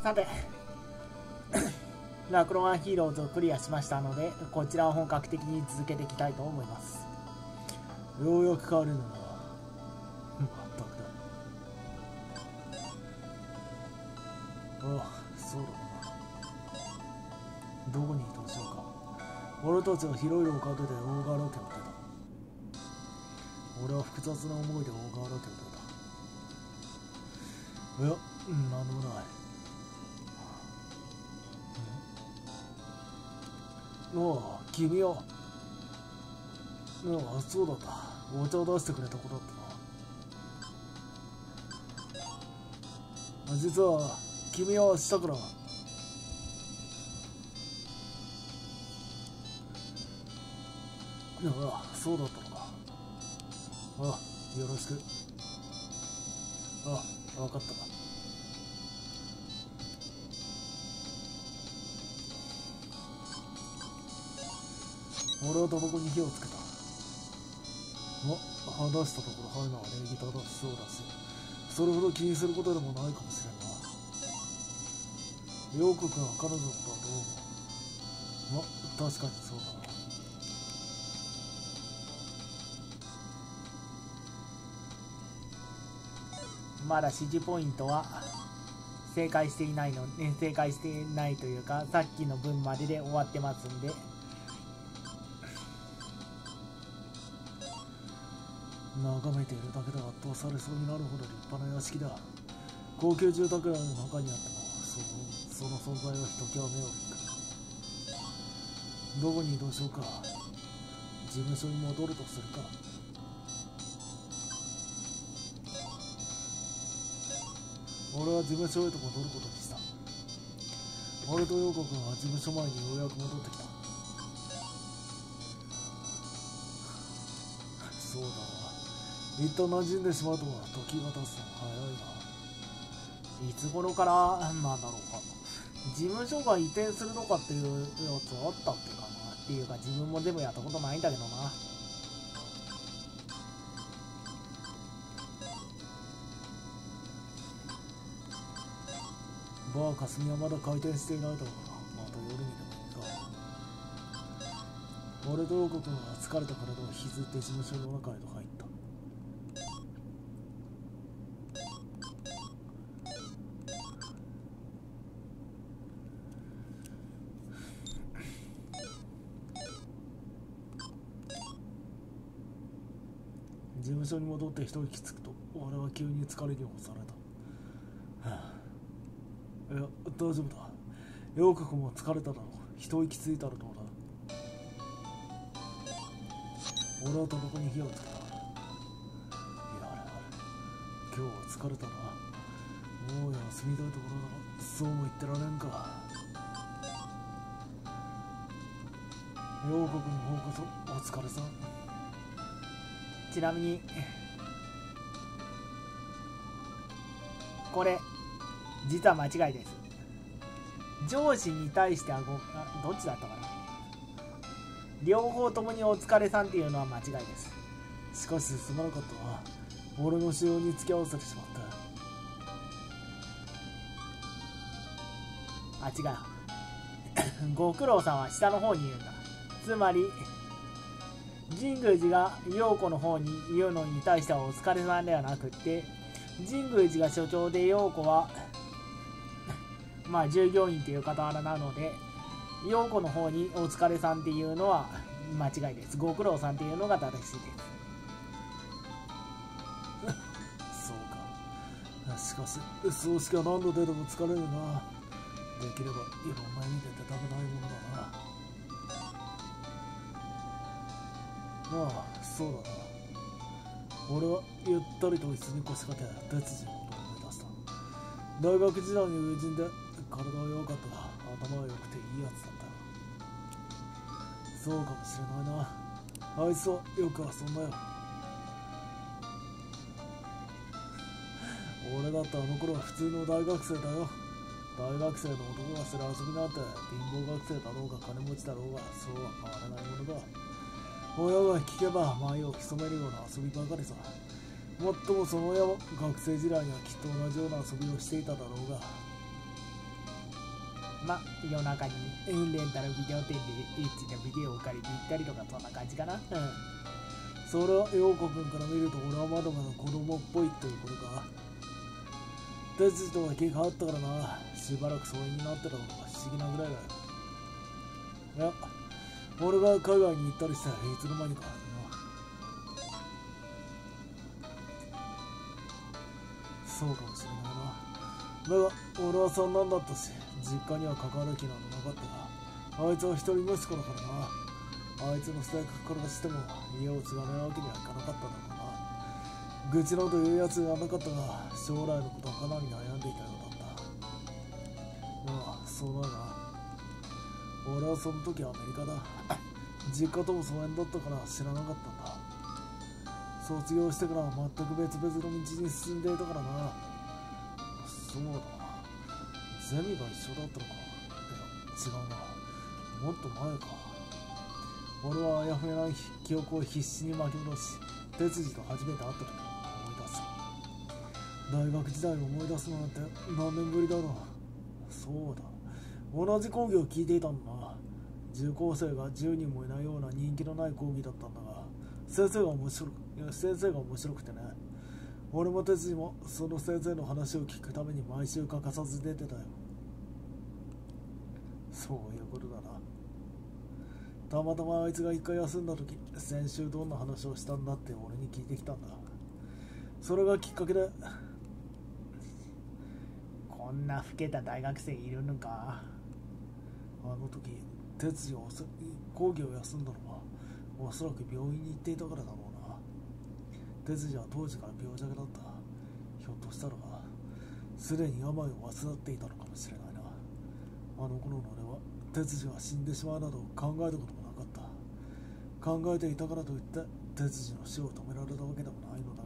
さてラクロワンヒーローズをクリアしましたので、こちらを本格的に続けていきたいと思います。ようやく変わるのはまったくだ。ああ、そうだな。どこに移動しようか。俺たちは広い廊下で大河原家を出た。俺は複雑な思いで大河原家を出た。いや、なんでもない。ああ、君は。ああ、そうだった。お茶を出してくれた子だったな。実は君は明日からああ、そうだったのか。ああ、よろしく。ああ、分かったか。俺はタバコに火をつけた。話したところ入るのは礼儀正しそうだし、それほど気にすることでもないかもしれんな。陽子君は彼女のことはどう思う？確かにそうだな。まだ指示ポイントは正解していないのね、正解していないというか、さっきの分までで終わってますんで。眺めているだけで圧倒されそうになるほど立派な屋敷だ。高級住宅街の中にあってもその存在はひときわ目を引く。どこに移動しようか。事務所に戻るとするか。俺は事務所へと戻ることにした。俺と陽子君は事務所前にようやく戻ってきた。そうだな、一旦馴染んでしまうとは時が経つの早いな。いつ頃からなんだろうか、事務所が移転するのかっていうやつあったっけかな。っていうか自分もでもやったことないんだけどな。バー霞はまだ開店していないだろうな。また夜にでも行くか。俺と陽子君は疲れた体を引きずって事務所の中へと入った。事務所に戻って一息つくと、俺は急に疲れに押された。はあ、いや、大丈夫だ。陽子君も疲れただろう。一息ついたらどうだ。俺はタバコに火をつけた。いや、今日は疲れたな。もう休みたいところだが、そうも言ってられんか。陽子君の方こそお疲れさん。ちなみにこれ実は間違いです。上司に対してはどっちだったかな。両方ともにお疲れさんっていうのは間違いです。しかしすまなかったな。俺の仕様に付き合わせてしまった。あ、違うご苦労さんは下の方に言うんだ。つまり神宮寺が陽子の方に言うのに対してはお疲れさんではなくって、神宮寺が所長で陽子はまあ従業員っていう傍らなので、陽子の方にお疲れさんっていうのは間違いです。ご苦労さんっていうのが正しいですそうか。しかし葬式は何度出ても疲れるな。できればいろんな意味で出たくないものだな。ああ、そうだな。俺はゆったりと椅子に腰掛け鉄人のことを目指した。大学時代に友人で体は良かったが頭は良くていいやつだった。そうかもしれないな。あいつはよく遊んだよ。俺だってあの頃は普通の大学生だよ。大学生の男がする遊びなんて貧乏学生だろうが金持ちだろうがそうは変わらないものだ。親が聞けば前を潜めるような遊びばかりさ。もっともその親も学生時代にはきっと同じような遊びをしていただろうが。 ま、夜中にレンタルビデオ店でエッチなビデオを借りて行ったりとか、そんな感じかな。それは陽子くんから見ると俺はまだまだ子供っぽいということか。哲司とは気があったからな。しばらく疎遠になってたのが不思議なぐらいだよ。いや、俺が海外に行ったりしたらいつの間にかな。そうかもしれないな。だが俺はそんなんだったし、実家には関わる気などなかったが、あいつは一人息子だからな。あいつの性格からしても家を継がないわけにはいかなかっただろうな。愚痴など言うやつはなかったが、将来のことはかなり悩んでいたようだった。まあそうだな。俺はその時アメリカだ。実家とも疎遠だったから知らなかったんだ。卒業してから全く別々の道に進んでいたからな。そうだな。ゼミが一緒だったのか。いや違うな。もっと前か。俺はあやふやな記憶を必死に巻き戻し、哲司と初めて会った時を思い出す。大学時代を思い出すなんて何年ぶりだろう。そうだ、同じ講義を聞いていたんだな。受講生が10人もいないような人気のない講義だったんだが、先生が面白くてね。俺も哲司もその先生の話を聞くために毎週欠かさず出てたよ。そういうことだな。たまたまあいつが一回休んだ時、先週どんな話をしたんだって俺に聞いてきたんだ。それがきっかけで。こんな老けた大学生いるのか。あの時哲司は講義を休んだのはおそらく病院に行っていたからだろうな。哲司は当時から病弱だった。ひょっとしたらすでに病を患っていたのかもしれないな。あの頃の俺は哲司が死んでしまうなど考えたこともなかった。考えていたからといって哲司の死を止められたわけでもないの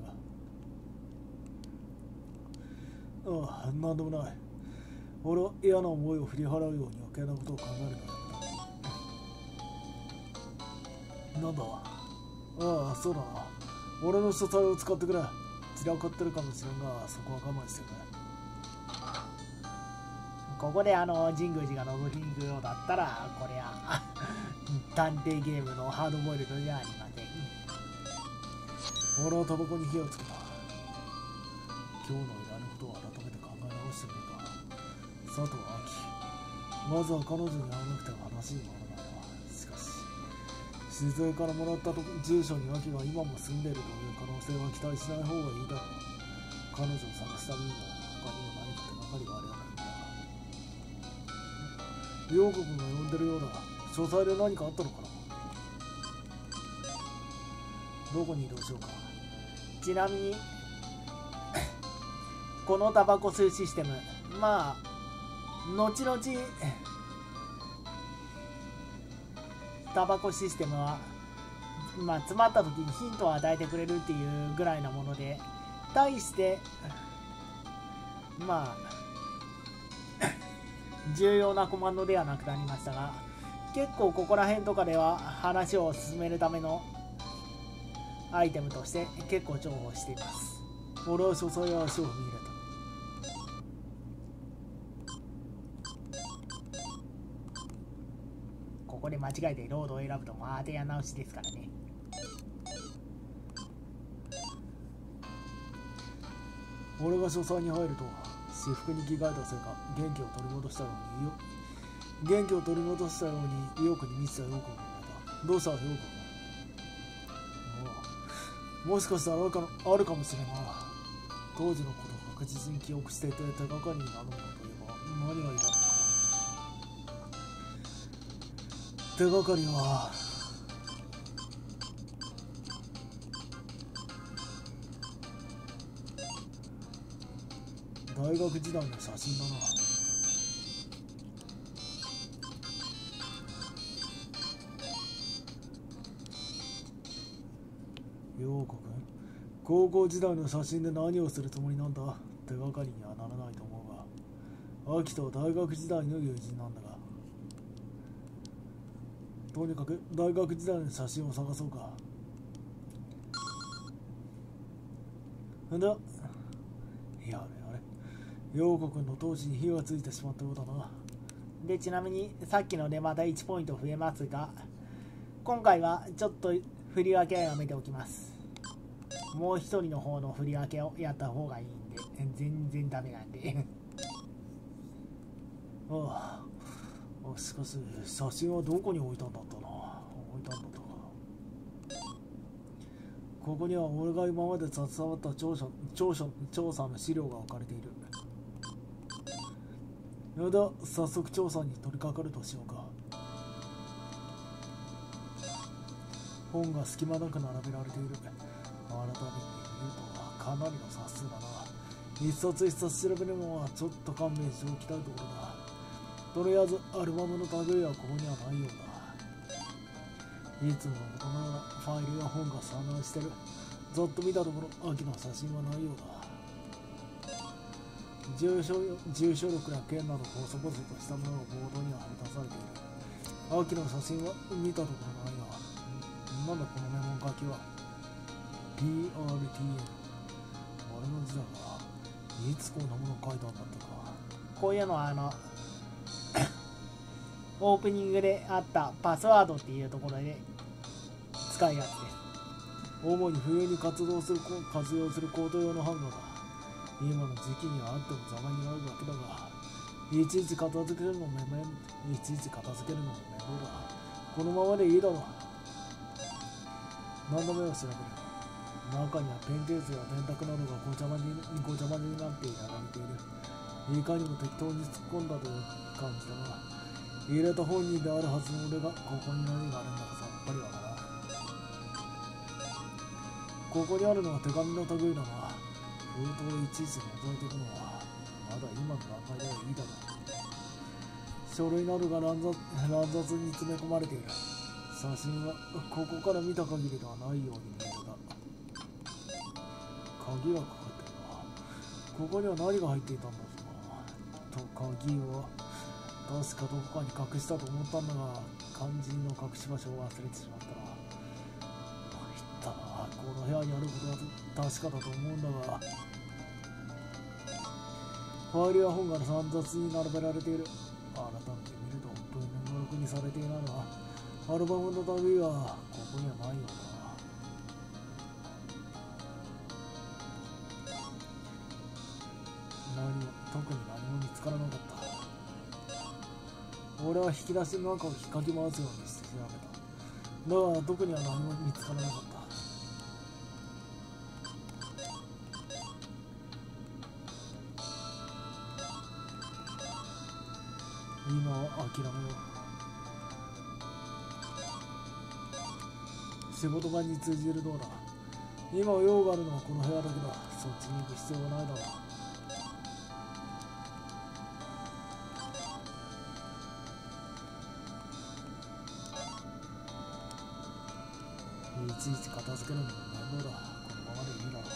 だが。ああ、なんでもない。俺は嫌な思いを振り払うように余計なことを考えるのやめた。なんだ。ああ、そうだな。俺の書斎を使ってくれ。散らかってるかもしれんが、そこは我慢してくれ。ここで神宮寺が覗きに行くようだったら、これは探偵ゲームのハードボイルドじゃありません。俺はタバコに火をつけた。今日の依頼のことを改めて考え直してみるか。佐藤亜希、まずは彼女に会わなくては話にならないな。しかし静江からもらった住所に亜希が今も住んでいるという可能性は期待しない方がいいだろう。彼女を探すためにも他にも何か手がかりがあればいいんだ。陽子君が呼んでるようだ。書斎で何かあったのかな。どこに移動しようか。ちなみにこのタバコ吸うシステム、まあ後々タバコシステムはまあ詰まった時にヒントを与えてくれるっていうぐらいなもので、対してまあ重要なコマンドではなくなりましたが、結構ここら辺とかでは話を進めるためのアイテムとして結構重宝しています。俺は書斎や足を踏み入れた。ここで間違えてロードを選ぶとまたや直しですからね。俺が書斎に入ると私服に着替えたせいか元気を取り戻したように意欲に満ちた陽子がいた。どうした陽子。もしかしたらあるかもしれんな。当時のことを確実に記憶していて手がかりになるのだといえば何がいいだろうか。手がかりは大学時代の写真だな。陽子くん、高校時代の写真で何をするつもりなんだ。手がかりにはならないと思うが、秋と大学時代の友人なんだが、とにかく大学時代の写真を探そうか。んだ、やれやれ、陽子くんの当時に火がついてしまったようだな。 で、ちなみにさっきのでまた1ポイント増えますが、今回はちょっと振り分けはやめておきます。もう一人の方の振り分けをやった方がいいんで、全然ダメなんでああ、しかし写真はどこに置いたんだったな。置いたんだったか。ここには俺が今まで携わった調査の資料が置かれている。やだ、早速調査に取り掛かるとしようか。本が隙間なく並べられている。改めて見るとかなりの冊数だな。一冊一冊調べるのはちょっと勘弁しておきたいところだ。とりあえずアルバムの類はここにはないようだ。いつものことながらファイルや本が散乱してる。ざっと見たところ秋の写真はないようだ。住所録や剣など細々としたものがボードには貼り出されている。秋の写真は見たところないが、なんだこのメモ書きは。PRTN。俺の字だが、いつこんなもの書いたんだったか。こういうのはオープニングであったパスワードっていうところで使うやつです。主に冬に活用するコード用のハンガーだ。今の時期にはあっても邪魔になるだけだが、いちいち片付けるのも面倒だ。このままでいいだろう。何度目を調べる。中にはペンケースや電卓などがごちゃ混ぜになって並べている。いかにも適当に突っ込んだという感じだな。入れた本人であるはずの俺がここに何があるんだかさっぱりわからん。ここにあるのは手紙の類だな。封筒をいちいち覗いていくのはまだ今の段階ではいいだろう。書類などが乱雑に詰め込まれている。写真はここから見た限りではないように見えるが、鍵がかかってるな。ここには何が入っていたんだろうな。と鍵は確かどこかに隠したと思ったんだが、肝心の隠し場所を忘れてしまったな。参ったな。この部屋にあることは確かだと思うんだが、ファイルや本が散雑に並べられている。改めて見ると文面がろくにされていないな。アルバムの類はここにはないようだな。特に何も見つからなかった。俺は引き出しの中を引っかき回すようにして調べた。だが特には何も見つからなかった。今は諦めよう。仕事場に通じるドアだ。今用があるのはこの部屋だけだ。そっちに行く必要はないだろう。いちいち片付けるのも面倒だ。このままでいいだろう。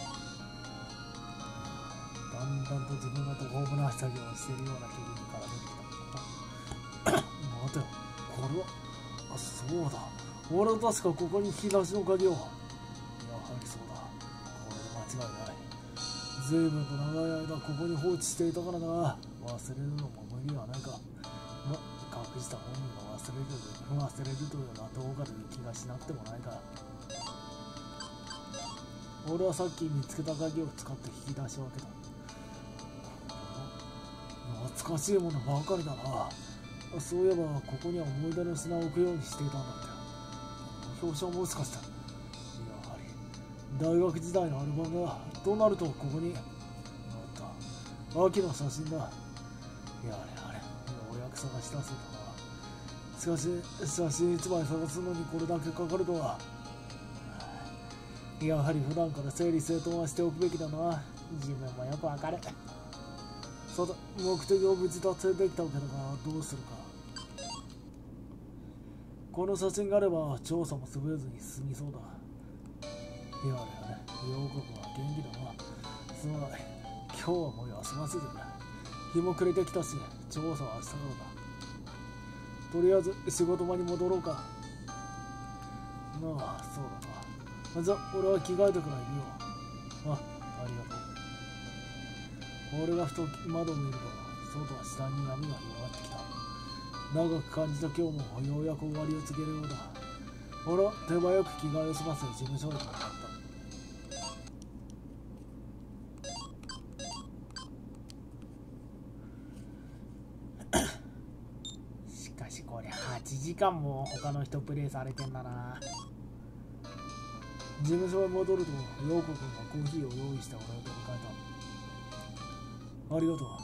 だんだんと自分が途方もない作業をしているような気分から出てきた。待てよ、これは。あ、そうだ。俺は確かここに引き出しの鍵を。やはりそうだ。これで間違いない。随分と長い間ここに放置していたからな。忘れるのも無理はないか。隠した本人が忘れるというのはどうかという気がしなくてもないか。俺はさっき見つけた鍵を使って引き出しを開けた。懐かしいものばかりだな。そういえばここには思い出の品を置くようにしていたんだって。表彰もしかした。やはり大学時代のアルバムだ。となるとここにあった。秋の写真だ。やれようやく探し出せたな。しかし写真1枚探すのにこれだけかかるとは。やはり普段から整理整頓はしておくべきだな。自分もよくわかる。そうだ、目的を無事達成できたわけだがどうするか。この写真があれば調査もスムーズに進みそうだ。陽子君は元気だな。すまない。今日はもう休ませてくれ。日も暮れてきたし調査は明日からだ。とりあえず仕事場に戻ろうか。なあ、そうだな。じゃあ俺は着替えてからいるよ。ありがとう。俺がふと窓を見ると外は次第に闇が広がってきた。 長く感じた今日もようやく終わりを告げるようだ。俺は手早く着替えを済ませ事務所へと向かった。しかしこれ8時間も他の人プレイされてんだな。事務所へ戻ると陽子くんがコーヒーを用意して俺を出迎えた。ありがとう。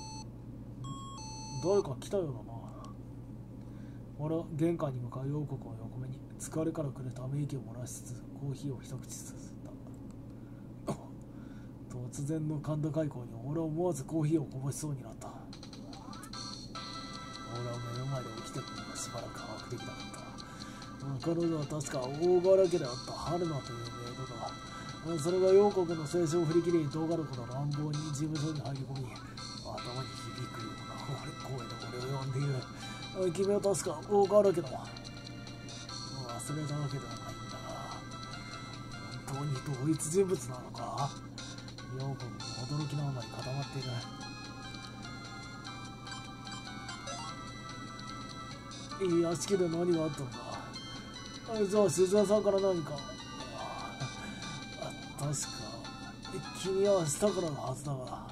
誰か来たようだな。俺は玄関に向かう陽子くんを横目に疲れからくるため息を漏らしつつコーヒーを一口すすった。突然の甲高い声に俺は思わずコーヒーをこぼしそうになった。俺は目の前で起きてるのがしばらく把握できなかった。彼女は確か大柄家であった春菜というメイドだ。それが陽子くんの青春を振り切り動画録の乱暴に事務所に入り込み、頭に響くような声で俺を呼んでいる。君は確か大柄家だ。忘れたわけではないんだが、本当に同一人物なのか。陽子くん驚きのあまり固まっている。屋敷で何があったのか。じゃあ静江さんから何か。確か君は明日からのはずだが。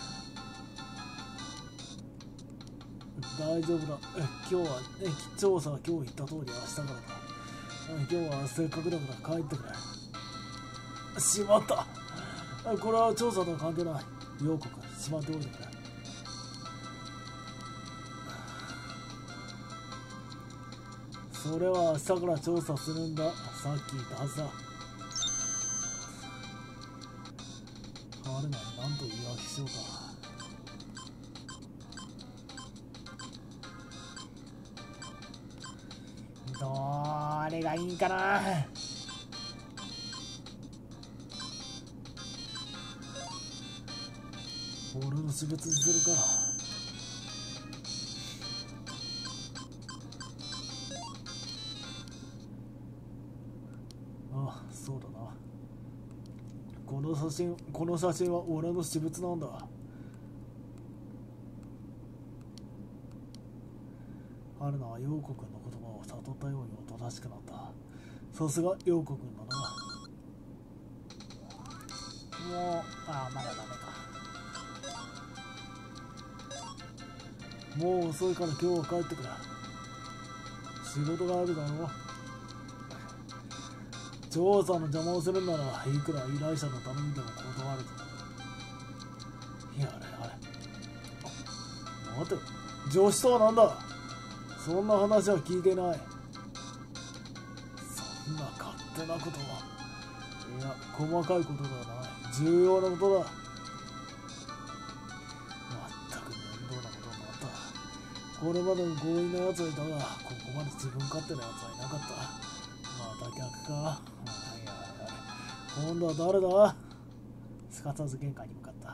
大丈夫だ。今日は調査は今日言った通り明日からだ。今日はせっかくだから帰ってくれ。しまった。これは調査とは関係ない。陽子くんしまっておいてくれ。それは明日から調査するんだ。さっき言ったはずだ。春菜に何と言い訳しようか。どれがいいかな。俺の私物にするか。ああ、そうだな。この写真は俺の私物なんだ。春菜は陽子くんの言葉を悟ったようにおとなしくなった。さすが陽子くんだな。まだダメか。もう遅いから今日は帰ってくれ。仕事があるだろ。調査の邪魔をするならいくら依頼者の頼みでも断るぞ。やれ。待て、上司とは何だ。そんな話は聞いてない。そんな勝手なことは。いや、細かいことではない。重要なことだ。全く面倒なことになった。これまでの強引なやつはいたが、ここまで自分勝手なやつはいなかった。また逆か。今度は誰だ。すかさず玄関に向かった。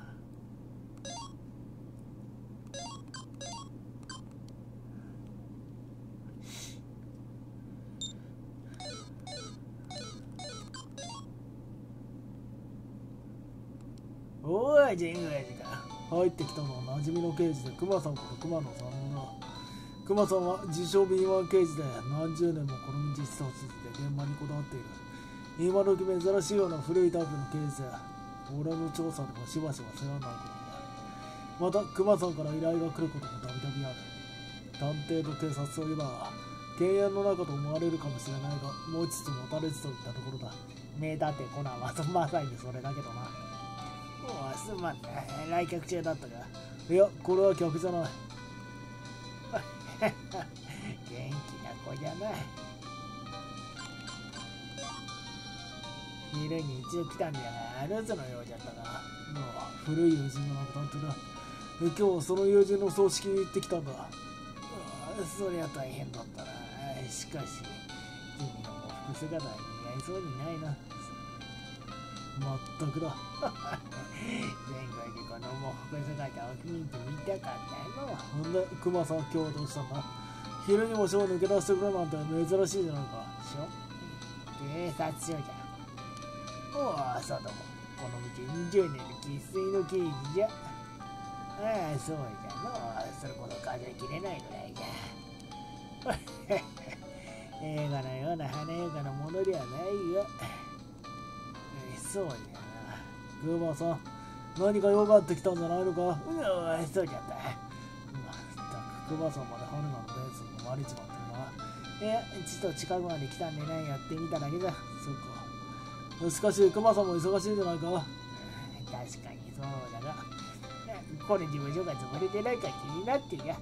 おい、神宮寺か。入ってきたのは馴染みの刑事で熊さんこと熊野さんだ。熊さんは自称敏腕刑事で何十年もこの道一筋で現場にこだわっている。今時珍しいような古いタイプの刑事で、俺の調査でもしばしば世話になることになる。また熊さんから依頼が来ることもたびたびある。探偵と警察といえば犬猿の中と思われるかもしれないが、持ちつ持たれつといったところだ。名探偵コナンはまさにそれだけどな。すまんね、来客中だったが。いや、これは客じゃない。元気な子じゃない。昼に一応来たんじゃが、留守のようじゃったが、もう古い友人が亡くなってな。今日その友人の葬式に行ってきたんだ。そりゃ大変だったな。しかし君の喪服姿に似合いそうにないな。まったくだ。前回でこの喪服姿を見たかったの。ほんで熊さん、今日はどうしたんだ。昼にもショー抜け出してくるなんて珍しいじゃないか。ショー？警察署じゃ。おお、そうだも。この道20年の生粋の刑事じゃ。ああ、そうじゃの。それこそ数えきれないぐらいじゃ。 映画のような華やかなものではないが、そうじゃな。グーバーさん、何か用があってきたんじゃないのか。そうじゃった。まったく、グーバーさんまで春菜のベースに割れちまってるな。いや、ちょっと近くまで来たんでね、やってみただけじゃ。そっか。しかし、クマさんも忙しいじゃないか。確かにそうだが、これ事務所が潰れてないか気になってや。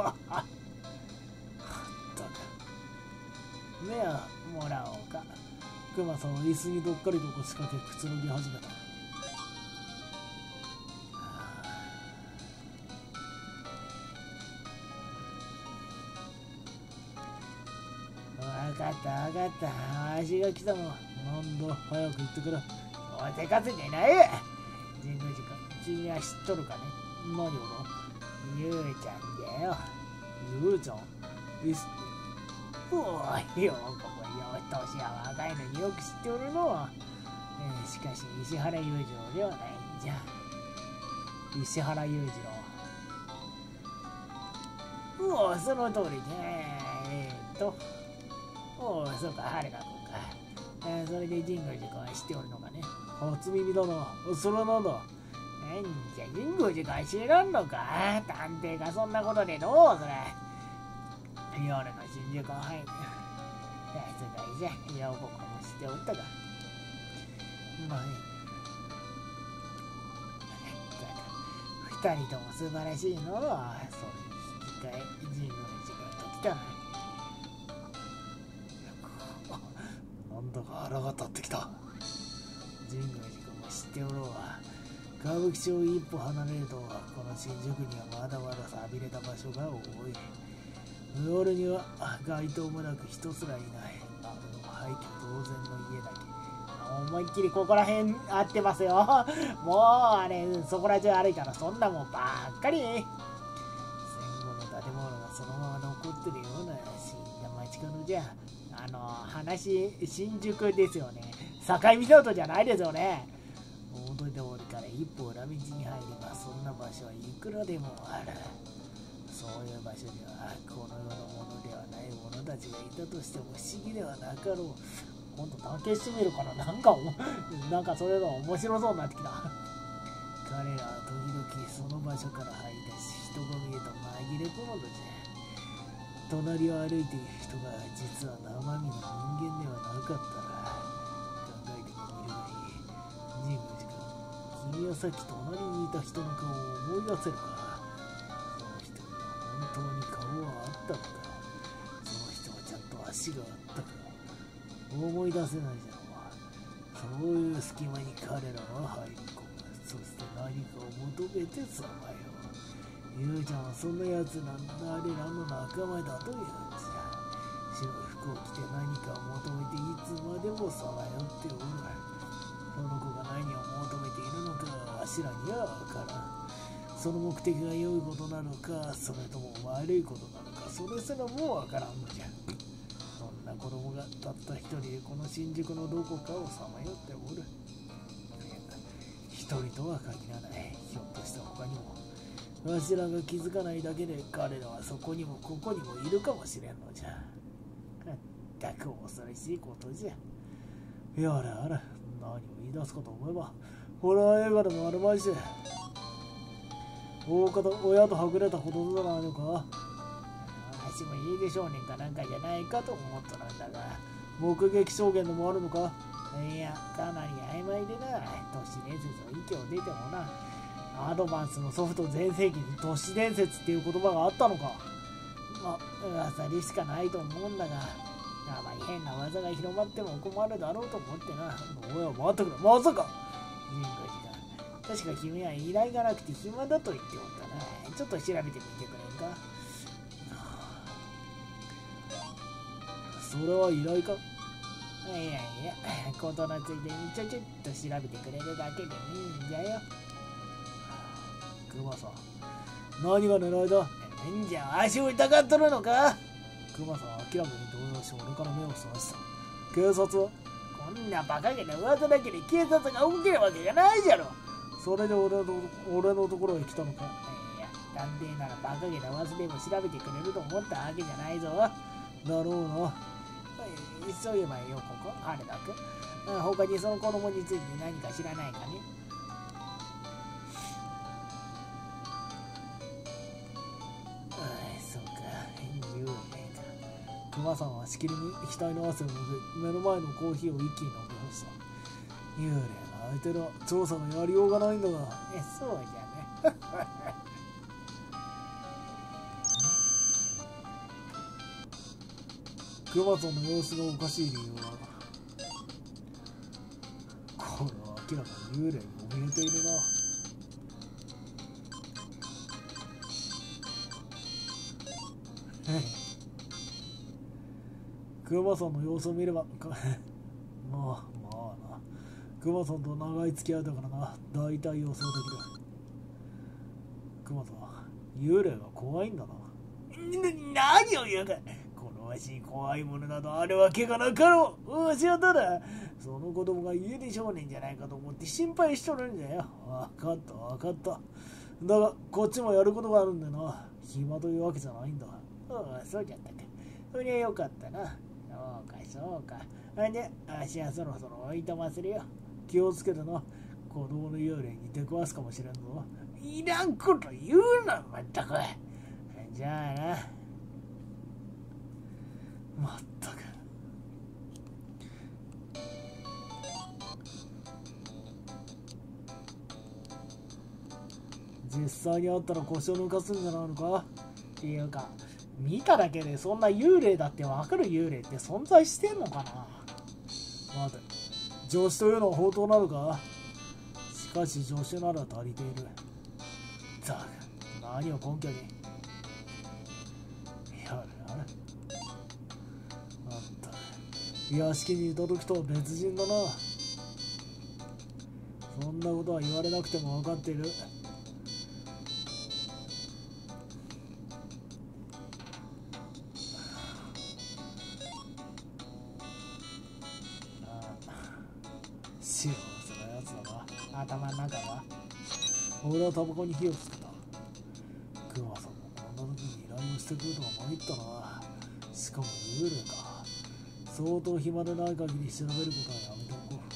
ねえ、もらおうか。クマさんは椅子にどっかりと腰掛けくつろぎ始めた。分かった分かった。足が来たもん。なんだ、早く行ってくれ。おせかせてない。神宮寺君、君は知っとるかね。何をだ。ゆうちゃんだよ。ゆうちゃんおいよ、ここよ、年は若いのによく知っておるの。しかし、石原裕次郎ではないんじゃ。石原裕次郎。その通りね。そうか、春菜君か。それで神宮寺君は知っておるのかね。初耳だな。それはなんだ。なんじゃ、神宮寺君は知らんのか。探偵がそんなことでどうする。夜の新宿を入る。さすがにじゃ、よう僕も知っておったか。まあ、二人とも素晴らしいのは、そういう引き換え、神宮寺君と来たな。なんだか腹が立ってきた。神宮寺君も知っておろうわ。歌舞伎町を一歩離れると、この新宿にはまだまだ寂れた場所が多い。夜には街灯もなく人すらいない。廃墟同然の家だけ。思いっきりここら辺合ってますよ。もうあれ、そこら中歩いたらそんなもんばっかり。戦後の建物がそのまま残ってるような死んだ街角じゃ。新宿ですよね。境港じゃないですよね。大通りから一歩裏道に入ればそんな場所はいくらでもある。そういう場所にはこの世のものではない者たちがいたとしても不思議ではなかろう。今度探検してみるから、なんかそれが面白そうになってきた。彼らは時々その場所から這い出し、人混みへと紛れ込むのじゃ。隣を歩いている人が実は生身の人間ではなかったら、考えてみるがいい。神宮寺君、君はさっき隣にいた人の顔を思い出せるか。本当に顔はあったのか。その人はちゃんと足があったか。思い出せないじゃん。そういう隙間に彼らは入り込む。そして何かを求めてさまよう。ゆうちゃんはそんなやつなんだ。あれらの仲間だというんじゃ。白い服を着て何かを求めていつまでもさまよっておる。その子が何を求めているのかはわしらにはわからん。その目的が良いことなのか、それとも悪いことなのか、それすらもわからんのじゃ。そんな子供がたった一人でこの新宿のどこかをさまよっておる。一人とは限らない。ひょっとした他にも、わしらが気づかないだけで彼らはそこにもここにもいるかもしれんのじゃ。まったく恐ろしいことじゃ。やれやれ、何を言い出すかと思えば、ホラー映画でもあるまいし。大方親とはぐれたほどじゃないのか。私もいいで少年かなんかじゃないかと思っとるんだが、目撃証言でもあるのか。いや、かなり曖昧でな。都市伝説を息を出てもな。アドバンスのソフト全盛期に都市伝説っていう言葉があったのか。まあ、噂でしかないと思うんだが、あまり変な噂が広まっても困るだろうと思ってな。おや、待ってくれ、まさか。神宮寺だ。確か君は依頼がなくて暇だと言っておったな。ちょっと調べてみてくれんか。それは依頼か。いやいや、ことのついでにちょっと調べてくれるだけでいいんじゃよ。クマさん、何が狙いだ。なんじゃ、足を疑っとるのか。クマさんは明らかに動揺し、俺から目をそらした。警察はこんな馬鹿げな噂だけで警察が動けるわけじゃないじゃろ。それで俺のところへ来たのか。いや、 探偵ならバカげた忘れも調べてくれると思ったわけじゃないぞ。だろうな。そういえばよ、ここ、羽田君。他にその子供について何か知らないかね。そうか、幽霊か。熊さんはしきりに額の汗を拭い、目の前のコーヒーを一気に飲み干した。幽霊が相手だ。調査のやりようがないんだが。そうじゃね。熊さんの様子がおかしい理由は、これは明らかに幽霊に怯えているな。熊さんの様子を見ればまあな。熊さんと長い付き合いだからな。大体予想できる。熊さん、幽霊が怖いんだな。何を言うか。このわしに怖いものなどあるわけがなかろう。わしはただその子供が家出少年じゃないかと思って心配しとるんじゃよ。分かった。だがこっちもやることがあるんだよな。暇というわけじゃないんだ。そうじゃったか。そりゃよかったな。そうか。で、足はそろそろ置いとまするよ。気をつけてな。子供の幽霊に出くわすかもしれんぞ。いらんこと言うな、まったく。じゃあな。まったく。実際に会ったら腰を抜かすんじゃないのか。っていうか、見ただけでそんな幽霊だって分かる幽霊って存在してんのかな。待て、助手というのは本当なのか。しかし助手なら足りている。ザク、何を根拠に。やれ。あんた、屋敷にいた時とは別人だな。そんなことは言われなくても分かっている。幸せなやつだな。頭の中は。俺はタバコに火をつけた。クマさんもこんな時に依頼をしてくるとは参ったな。しかも幽霊か。相当暇でない限り調べることはやめておこ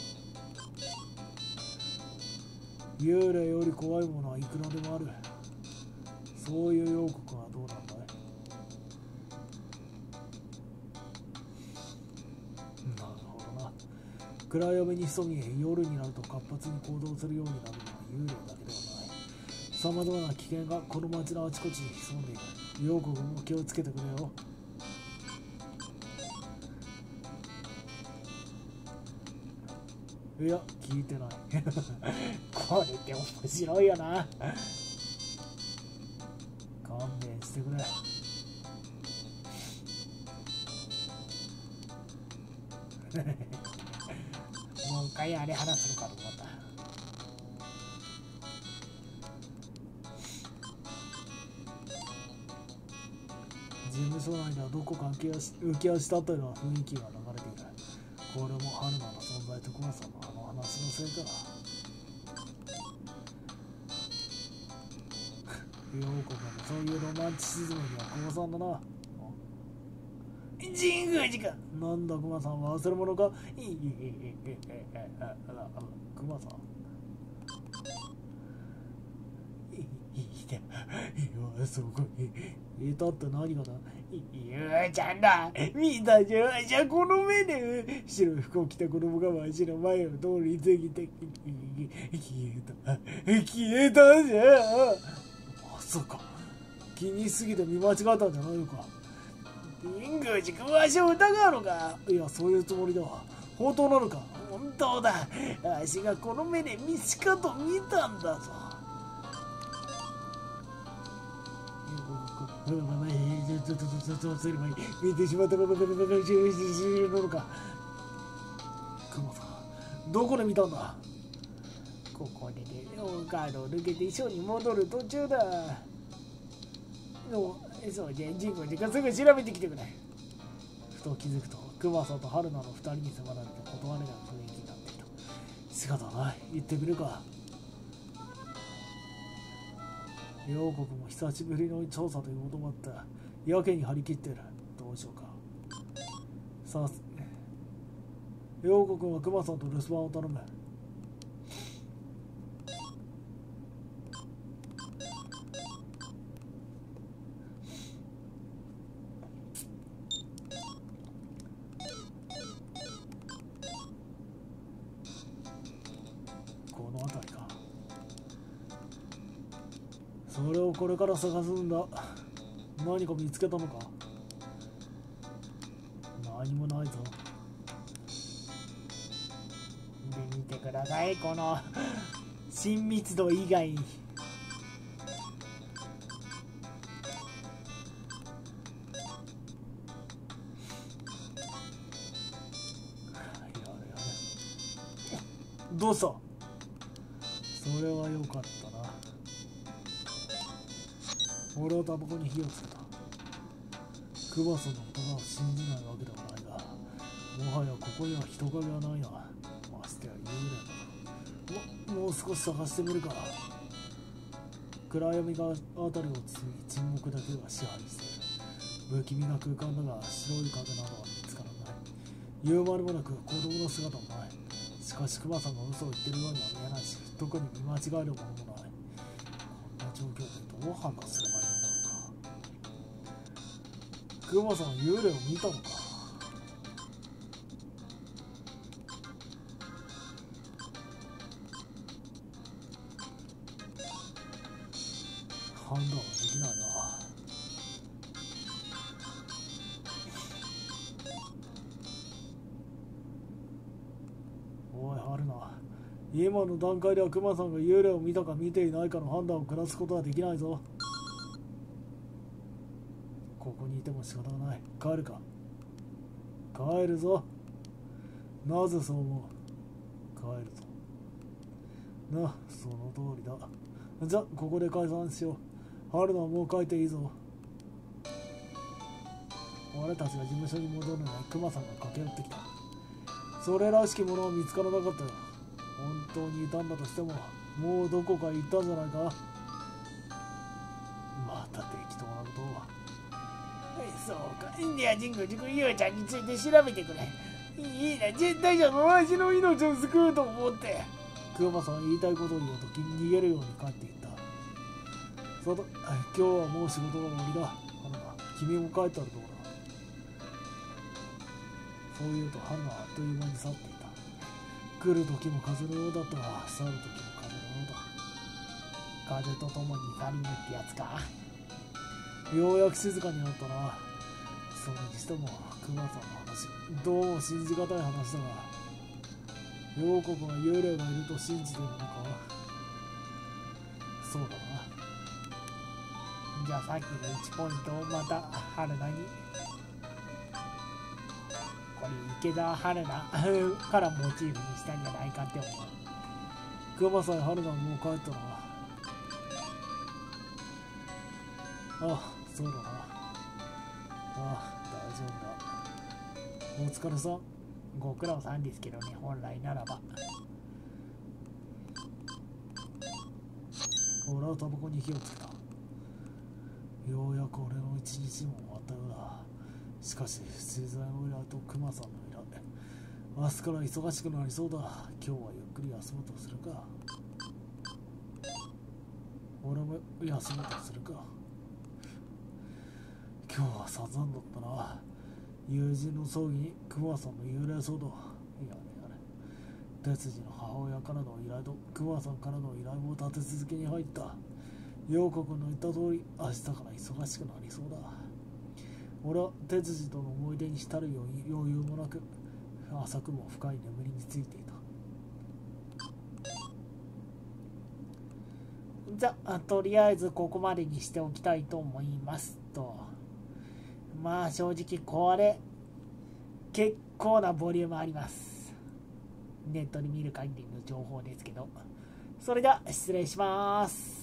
う。幽霊より怖いものはいくらでもある。そういう妖国はどうなんだい。なるほどな。暗闇に潜み、夜になると活発に行動するようになるのは幽霊だけではない。さまざまな危険がこの町のあちこちに潜んでいる。妖国も気をつけてくれよ。いや、聞いてない。これって面白いよな。勘弁してくれ。もう一回あれ話すのかと思った。事務所内ではどこか浮き足立ったような雰囲気が流れている。これも春菜の存在と熊さんのあの話のせいかな。陽子君のそういうロマンチシズムには高さんだな。神宮寺か。なんだ熊さんは忘れ物か。熊さん。そこにいたって何がだ。ゆうちゃんだ。見たじゃん。この目で白い服を着た子供がわしの前を通り過ぎて消えたじゃん。まさか気にしすぎて見間違えたんじゃないのか。神宮寺君わしを疑うのか。いや、そういうつもりだわ。本当なのか。本当だ。わしがこの目で見しかと見たんだぞ。見てしまったことがなのか。雲さん、どこで見たんだ。ここでガードを抜けて署に戻る途中だ。そうじゃ、神宮寺がすぐ調べてきてくれ。ふと気づくと熊さんと春菜の2人に迫られて断れない雰囲気になっていた。仕方ない、行ってみるか。 両国も久しぶりの調査ということもあってやけに張り切ってる。どうしようか。さあ両国はクマさんと留守番を頼む。この辺りか。それをこれから探すんだ。何か見つけたのか。何もないぞ。で見てください、この親密度以外に。どうした。それは良かったな。俺はタバコに火をつけた。クマさんの言葉を信じないわけではないが、もはやここには人影はないな。ましてや幽霊だ。もう少し探してみるか。暗闇が辺りを包み沈黙だけが支配している。不気味な空間だが白い影などは見つからない。言うまでもなく子供の姿もない。しかしクマさんが嘘を言ってるようには見えないし、特に見間違えるものもない。こんな状況でどう判断すればいいんだろうか。クマさんは幽霊を見たのか。判断はできないな。おい春菜、今の段階ではクマさんが幽霊を見たか見ていないかの判断を下すことはできないぞ。ここにいても仕方がない。帰るか。帰るぞ。なぜそう思う。帰るぞな。その通りだ。じゃここで解散しよう。春菜はもう帰っていいぞ。俺たちが事務所に戻るのにクマさんが駆け寄ってきた。それらしきものは見つからなかったよ。本当にいたんだとしてももうどこか行ったんじゃないか。また適当なことを。そうか。いや、神宮寺君、ゆうちゃんについて調べてくれ。いいな、絶対じゃわしの命を救うと思って。クマさんは言いたいことを言おうと逃げるように帰っていった。そうだ、今日はもう仕事が終わりだ。君も帰ったらどうだ。そう言うとハンナはあっという間に去っていた。来る時も風のようだったが、去る時も風のようだ。風と共に去りぬってやつか。ようやく静かになったな。それにしてもクマさんの話、どうも信じがたい話だが、両国は幽霊がいると信じているのか。そうだな。じゃあさっきの1ポイントをまた春菜に。これ池田春菜からモチーフにしたんじゃないかって思う。熊さん春菜もう帰ったな。あ、そうだな。あ、大丈夫だ。お疲れさん。ご苦労さんですけどね、本来ならば。俺はタバコに火をつけた。ようやく俺の一日も終わったようだ。しかし、取材の依頼とクマさんの依頼、明日から忙しくなりそうだ。今日はゆっくり休むとするか。俺も休むとするか。今日は散々だったな。友人の葬儀にクマさんの幽霊騒動。いやねやね。哲司の母親からの依頼とクマさんからの依頼も立て続けに入った。陽子君の言った通り、明日から忙しくなりそうだ。俺は哲司との思い出に浸る余裕もなく、浅くも深い眠りについていた。じゃあ、とりあえずここまでにしておきたいと思いますと。まあ正直これ結構なボリュームあります。ネットで見る限りの情報ですけど。それでは失礼します。